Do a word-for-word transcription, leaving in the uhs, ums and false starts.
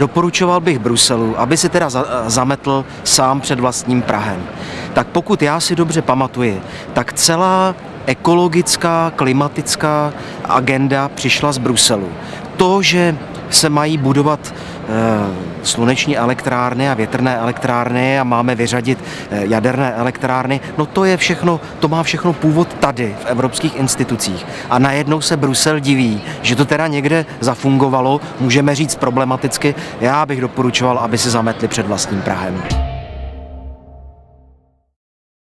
Doporučoval bych Bruselu, aby si teda za, zametl sám před vlastním prahem. Tak pokud já si dobře pamatuji, tak celá ekologická, klimatická agenda přišla z Bruselu. To, že se mají budovat e, sluneční elektrárny a větrné elektrárny a máme vyřadit e, jaderné elektrárny, no to je všechno, to má všechno původ tady v evropských institucích. A najednou se Brusel diví, že to teda někde zafungovalo, můžeme říct problematicky, já bych doporučoval, aby si zametli před vlastním prahem.